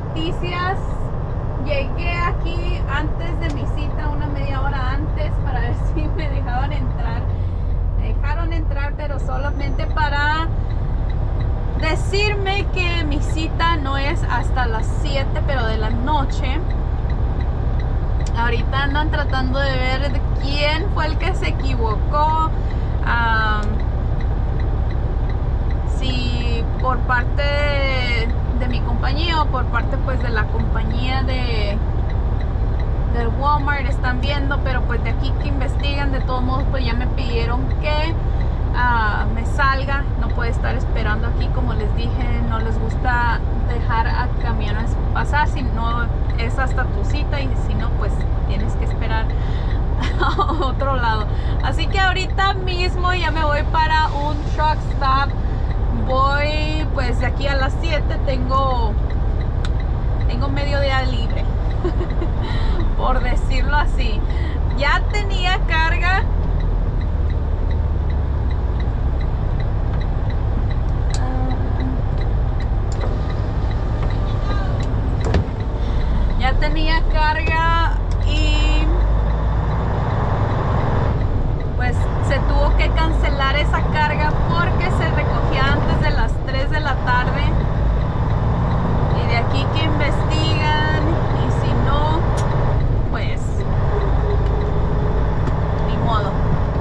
noticias. Llegué aquí antes de mi cita, una media hora antes, para ver si me dejaban entrar. Me dejaron entrar, pero solamente para decirme que mi cita no es hasta las 7, pero de la noche. Ahorita andan tratando de ver de quién fue el que se equivocó. Si por parte de mi compañía o por parte pues de la compañía del Walmart están viendo, pero pues de aquí que investigan. De todos modos pues ya me pidieron que me salga. No puede estar esperando aquí, como les dije, no les gusta dejar a camiones pasar si no es hasta tu cita, y si no pues tienes que esperar a otro lado. Así que ahorita mismo ya me voy para un truck stop. Voy pues de aquí a las 7, tengo medio día libre por decirlo así. Ya tenía carga. Ya tenía carga y pues se tuvo que cancelar esa carga porque se recogía antes de las 3 de la tarde. Y de aquí que investigan, y si no, pues ni modo.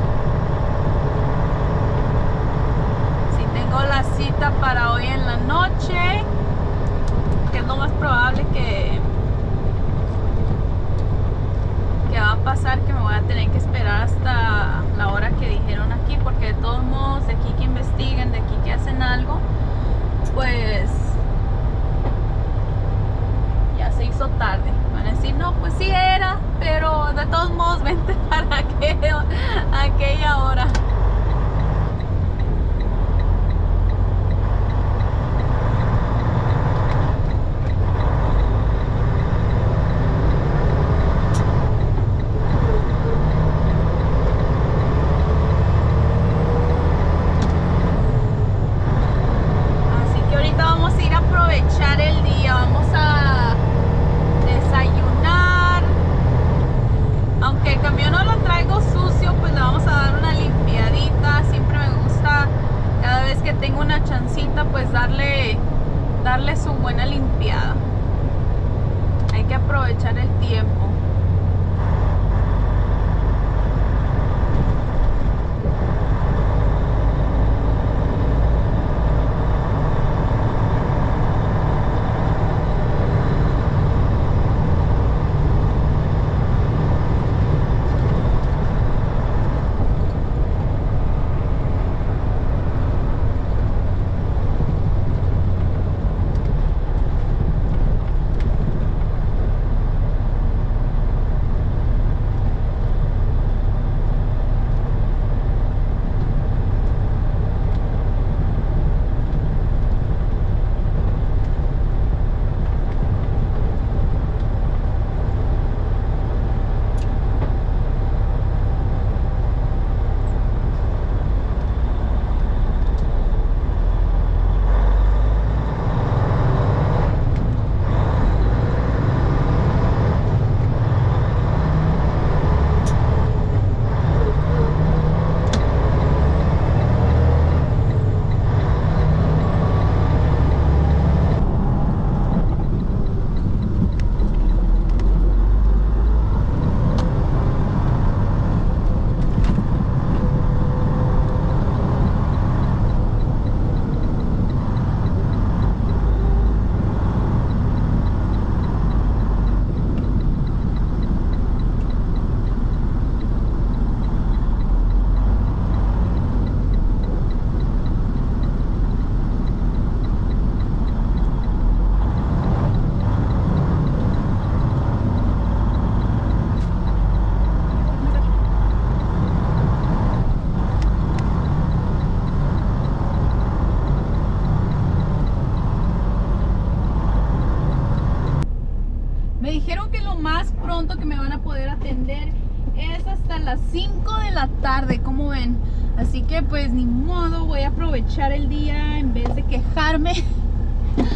Si tengo la cita para hoy en la noche, que es lo más probable que va a pasar, que me voy a tener que esperar hasta la hora que dijeron aquí, porque de todos modos de aquí que investiguen, de aquí que hacen algo, pues ya se hizo tarde. Van a decir, no, pues sí era, pero de todos modos vente para aquella hora. El día vamos a desayunar, aunque el camión no lo traigo sucio, pues le vamos a dar una limpiadita. Siempre me gusta, cada vez que tengo una chancita, pues darle su buena limpiada. Hay que aprovechar el tiempo. Me dijeron que lo más pronto que me van a poder atender es hasta las 5 de la tarde, como ven. Así que pues ni modo, voy a aprovechar el día en vez de quejarme.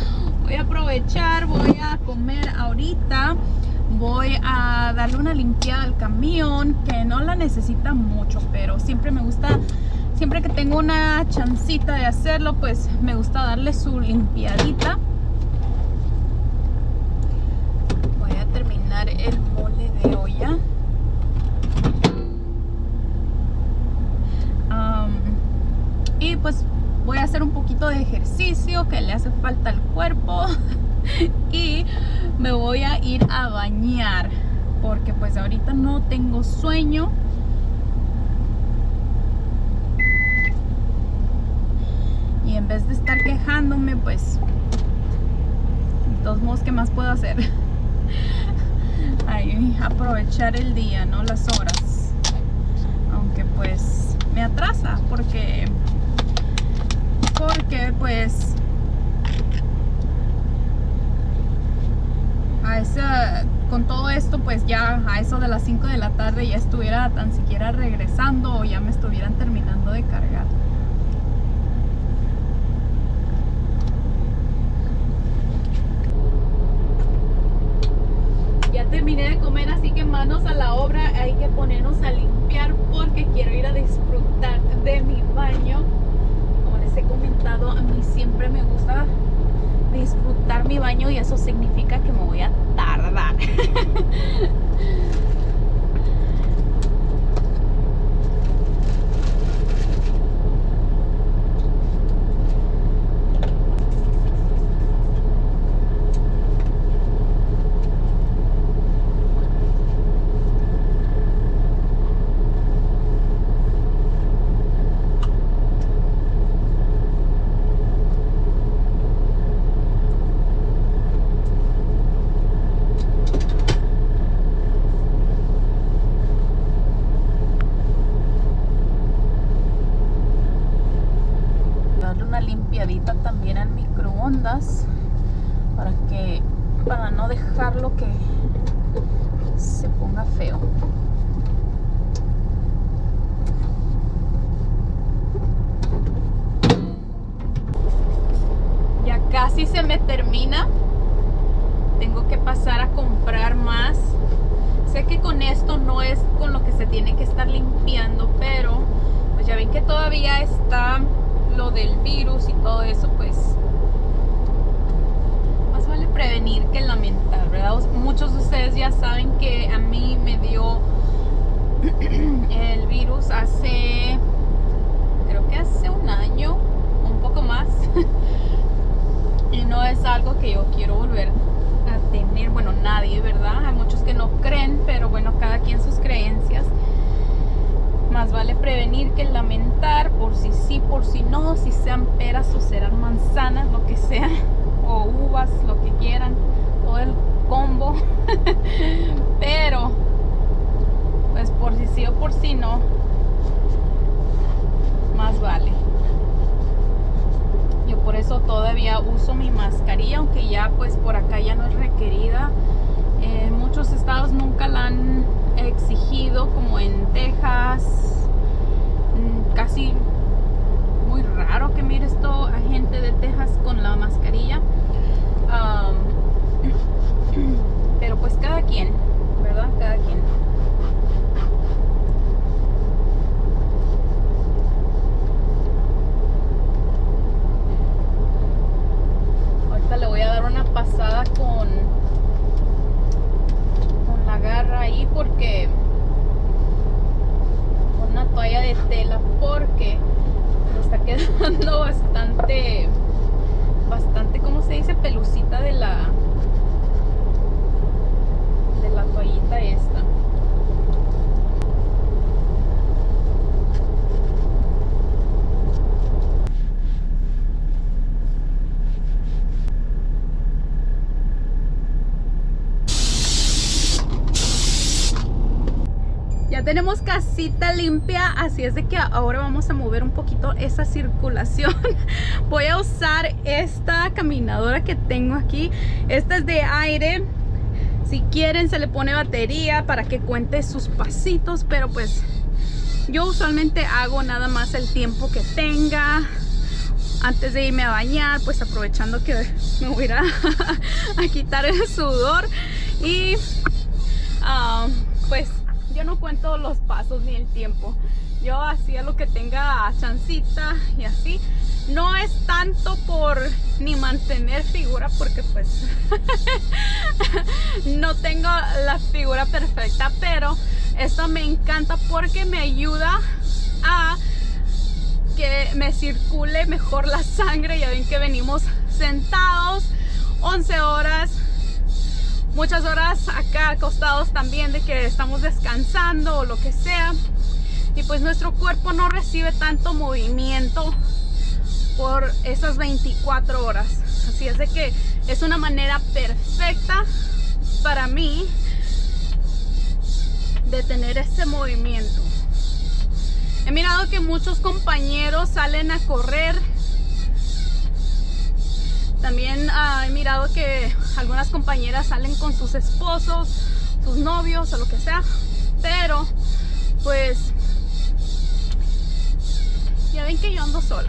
voy a aprovechar, voy a comer ahorita. Voy a darle una limpiada al camión, que no la necesita mucho, pero siempre me gusta, siempre que tengo una chancita de hacerlo, pues me gusta darle su limpiadita. Voy a terminar el mole de olla. Y pues voy a hacer un poquito de ejercicio que le hace falta al cuerpo. Y me voy a ir a bañar porque pues ahorita no tengo sueño. Y en vez de estar quejándome, pues de todos modos, ¿qué más puedo hacer? Ahí, aprovechar el día, ¿no? Las horas. Aunque pues me atrasa porque pues con todo esto, pues ya a eso de las 5 de la tarde ya estuviera tan siquiera regresando o ya me estuvieran terminando de cargar. Ya terminé de comer, así que manos a la obra, hay que ponernos a limpiar porque quiero ir a disfrutar de mi baño. Como les he comentado, a mí siempre me gusta disfrutar mi baño y eso significa que me voy a tardar. También al microondas para no dejarlo que se ponga feo. Ya casi se me termina. Tengo que pasar a comprar más. Sé que con esto no es con lo que se tiene que estar limpiando, pero pues ya ven que todavía está lo del virus y todo eso, pues más vale prevenir que lamentar, ¿verdad? Muchos de ustedes ya saben que a mí me dio el virus creo que hace un año, un poco más. Y no es algo que yo quiero volver a tener, bueno, nadie, ¿verdad? Hay muchos que no creen, pero bueno, cada quien sus creencias. Más vale prevenir que lamentar, por si sí, por si no, si sean peras o serán manzanas, lo que sea, o uvas, lo que quieran, todo el combo. Pero, pues por si sí o por si no, más vale. Yo por eso todavía uso mi mascarilla, aunque ya pues por acá ya no es requerida. En muchos estados nunca la han exigido, como en Texas. Casi muy raro que mires a gente de Texas con la mascarilla. Pero pues cada quien, ¿verdad? Cada quien. Ahorita le voy a dar una pasada con la garra ahí, porque con una toalla de tela, porque me está quedando bastante, ¿cómo se dice? Pelucita de la toallita esta. Ya tenemos casita limpia, así es de que ahora vamos a mover un poquito esa circulación. Voy a usar esta caminadora que tengo aquí. Esta es de aire. Si quieren se le pone batería para que cuente sus pasitos, pero pues yo usualmente hago nada más el tiempo que tenga. antes de irme a bañar, pues aprovechando que me voy a ir a quitar el sudor. Y pues yo no cuento los pasos ni el tiempo, yo hacía lo que tenga chancita y así. No es tanto por ni mantener figura, porque pues no tengo la figura perfecta, pero esto me encanta porque me ayuda a que me circule mejor la sangre. Ya ven que venimos sentados 11 horas, muchas horas acá acostados también, de que estamos descansando o lo que sea, y pues nuestro cuerpo no recibe tanto movimiento por esas 24 horas. Así es de que es una manera perfecta para mí de tener ese movimiento. He mirado que muchos compañeros salen a correr. También he mirado que algunas compañeras salen con sus esposos, sus novios o lo que sea. Pero pues ya ven que yo ando sola.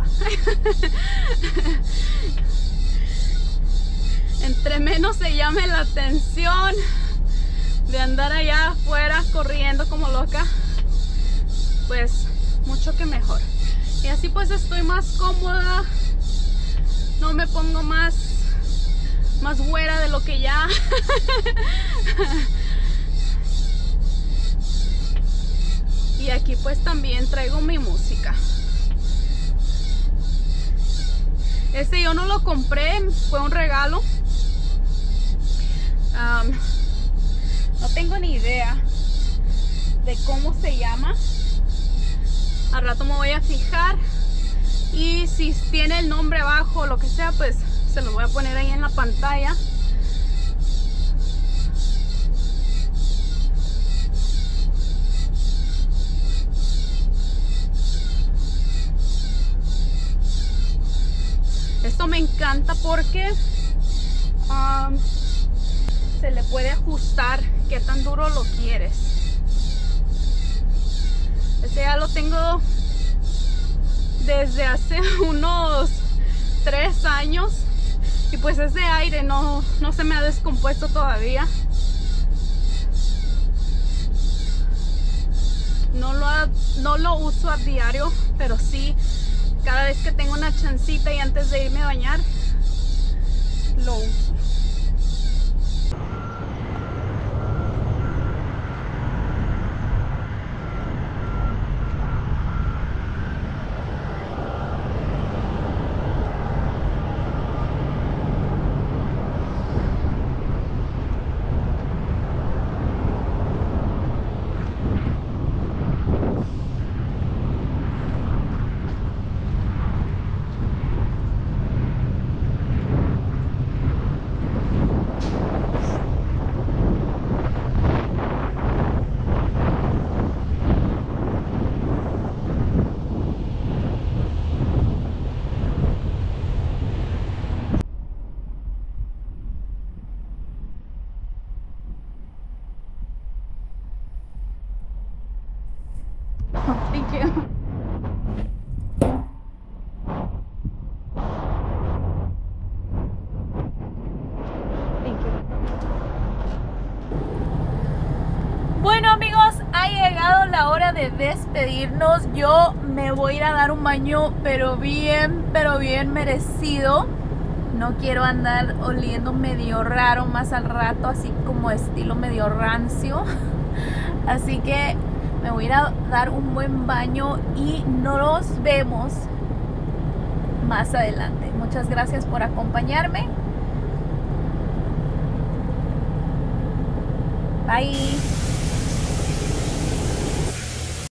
Entre menos se llame la atención de andar allá afuera corriendo como loca, pues mucho que mejor. Y así pues estoy más cómoda, no me pongo más güera de lo que ya. Y aquí pues también traigo mi música. Este yo no lo compré, fue un regalo. No tengo ni idea de cómo se llama. Al rato me voy a fijar, y si tiene el nombre abajo o lo que sea, pues se lo voy a poner ahí en la pantalla. Esto me encanta porque se le puede ajustar qué tan duro lo quieres. Este ya lo tengo desde hace unos 3 años y pues es de aire, no se me ha descompuesto todavía. No lo uso a diario, pero sí cada vez que tengo una chancita y antes de irme a bañar lo uso. Thank you. Thank you. Bueno amigos, ha llegado la hora de despedirnos. Yo me voy a ir a dar un baño, pero bien merecido. No quiero andar oliendo medio raro más al rato, así como estilo medio rancio. Así que me voy a ir a dar un buen baño y nos vemos más adelante. Muchas gracias por acompañarme. Bye.